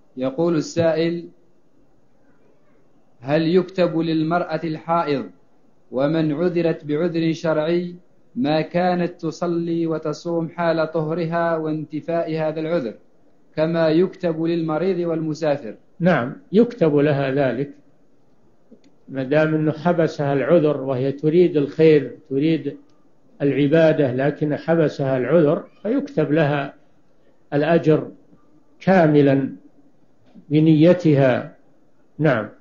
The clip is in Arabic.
يقول السائل: هل يكتب للمرأة الحائض ومن عذرت بعذر شرعي ما كانت تصلي وتصوم حال طهرها وانتفاء هذا العذر كما يكتب للمريض والمسافر؟ نعم، يكتب لها ذلك ما دام أنه حبسها العذر وهي تريد الخير تريد العبادة لكن حبسها العذر، فيكتب لها الأجر كاملا بنيتها. نعم.